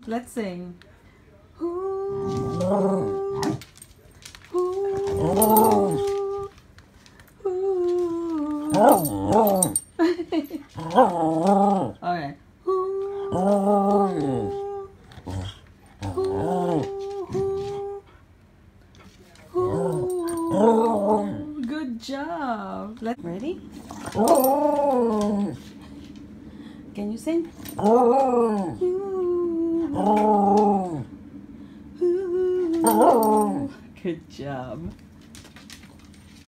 Let's sing. Okay. Good job. Ready? Can you sing? Good job.